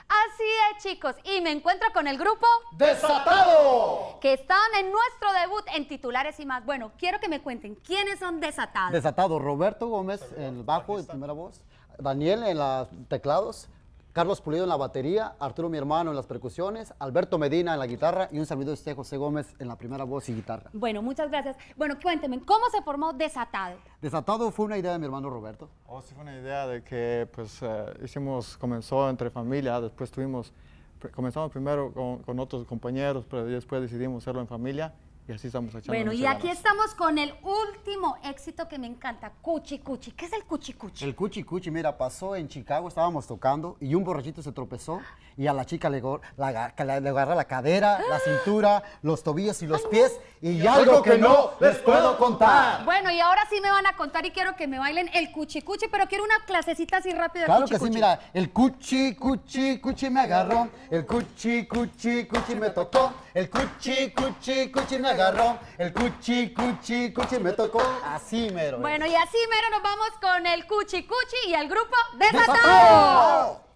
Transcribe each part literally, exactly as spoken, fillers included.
Así es, chicos, y me encuentro con el grupo ¡Desatado! Que están en nuestro debut en titulares y más. Bueno, quiero que me cuenten, ¿quiénes son Desatados? Desatado, Roberto Gómez en el bajo y primera voz, Daniel en los teclados, Carlos Pulido en la batería, Arturo mi hermano en las percusiones, Alberto Medina en la guitarra y un servidor de José Gómez en la primera voz y guitarra. Bueno, muchas gracias. Bueno, cuéntenme, ¿cómo se formó Desatado? Desatado fue una idea de mi hermano Roberto. Oh, sí, fue una idea de que pues eh, hicimos, comenzó entre familia, después tuvimos, comenzamos primero con, con otros compañeros, pero después decidimos hacerlo en familia y así estamos echando. Bueno, y aquí estamos con el último éxito que me encanta, Cuchi Cuchi. ¿Qué es el Cuchi Cuchi? El Cuchi Cuchi, mira, pasó en Chicago, estábamos tocando y un borrachito se tropezó y a la chica le, la, le, le agarra la cadera, la cintura, los tobillos y los pies y algo que no les puedo contar. Bueno, y ahora sí me van a contar y quiero que me bailen el Cuchi Cuchi, pero quiero una clasecita así rápida. Claro cuchi, que cuchi. sí, mira, el Cuchi Cuchi Cuchi me agarró, el Cuchi Cuchi Cuchi me tocó, el Cuchi Cuchi Cuchi me agarró, el Cuchi Cuchi Cuchi me tocó, así mero. Bueno, y así mero nos vamos con el Cuchi Cuchi y el grupo Desatado. ¡Desatado!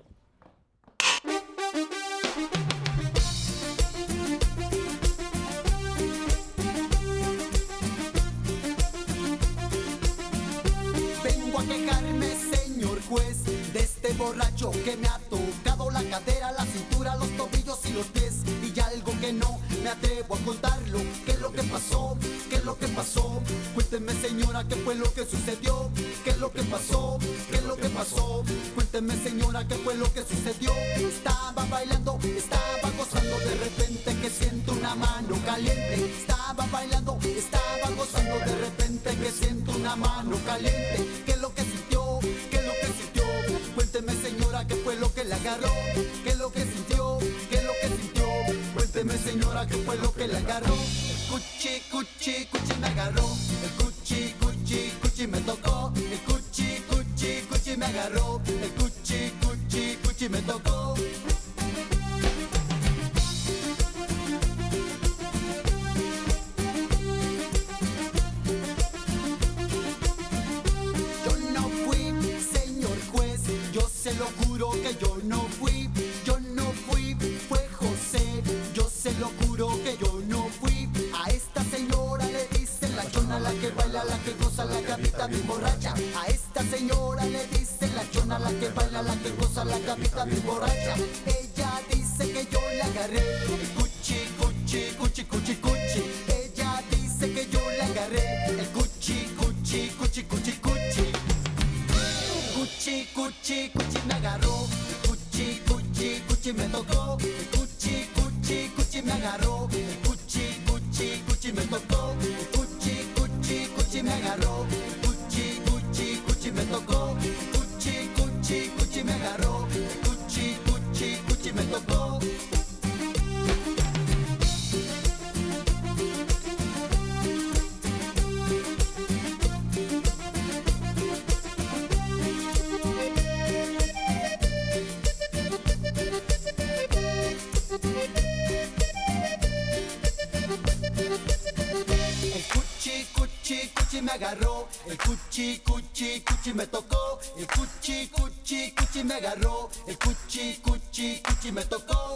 Vengo a quejarme, señor juez, de este borracho que me ha tocado la cadera, la cintura, los tobillos y los pies. Y algo que no me atrevo a contarlo. ¿Qué es lo que pasó? ¿Qué es lo que pasó? Cuénteme, señora, ¿qué fue lo que sucedió? ¿Qué es lo que pasó? ¿Qué es lo que pasó? Cuénteme, señora, ¿qué fue lo que sucedió? Estaba bailando, estaba gozando, de repente que siento una mano caliente. Estaba bailando, estaba gozando, de repente que siento una mano caliente. ¿Qué es lo que sintió? ¿Qué es lo que sintió? Cuénteme, señora, ¿qué fue lo que le agarró? ¿Qué es lo que sintió? ¿Qué es lo que sintió? Cuénteme, señora, ¿qué fue lo que le agarró? El cuchi, cuchi, cuchi me agarró. El cuchi, cuchi, cuchi me tocó. El cuchi, cuchi, cuchi me agarró. El cuchi, cuchi, cuchi me tocó. Yo no fui, señor juez, yo se lo juro que yo no fui. Yo no fui, fue José, yo se lo juro que yo no fui. A esta señora le dicen la chona, la que baila, la que goza, la gavita bien borracha. A esta señora le dicen la chona, la que baila, la que goza, la gavita bien borracha. Ella dice que yo la agarré, el cuchi, cuchi, cuchi, cuchi, cuchi. Ella dice que yo la agarré, el cuchi, cuchi, cuchi, cuchi, cuchi. Cuchi, cuchi, cuchi me agarró, el cuchi, cuchi, cuchi me tocó, el cuchi, cuchi, cuchi me agarró, el cuchi, cuchi, cuchi me tocó, el cuchi, cuchi, cuchi me agarró, el cuchi, cuchi, cuchi me tocó, el cuchi, cuchi, cuchi me agarró, el cuchi, cuchi, cuchi me tocó. Cuchi me agarró, el cuchi, cuchi, cuchi me tocó, el cuchi, cuchi, cuchi me agarró, el cuchi, cuchi, cuchi me tocó.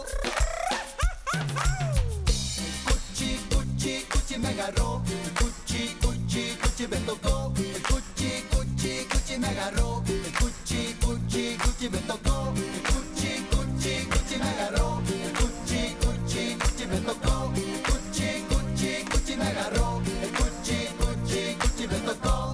El cuchi, cuchi, cuchi me agarró, el cuchi, cuchi, cuchi me tocó, el cuchi, cuchi, cuchi me agarró, el cuchi, cuchi, cuchi me tocó, el cuchi, cuchi, cuchi me agarró, el cuchi, cuchi, cuchi me tocó, el cuchi, cuchi, cuchi me agarró, el cuchi, cuchi, cuchi me tocó.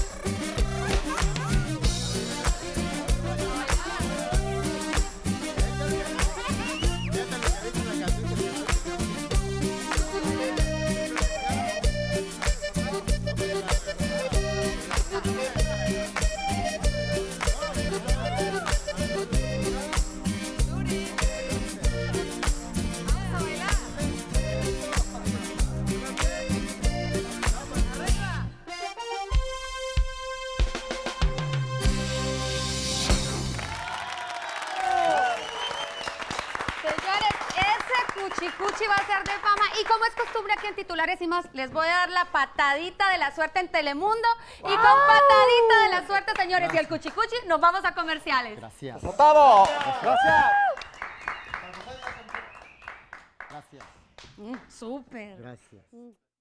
Cuchi Cuchi va a ser de fama. Y como es costumbre aquí en Titulares y Más, les voy a dar la patadita de la suerte en Telemundo. ¡Wow! Y con patadita de la suerte, señores, Gracias. Y el Cuchi Cuchi, nos vamos a comerciales. Gracias. ¡Notado! Gracias. Gracias. Mm, súper. Gracias. Mm.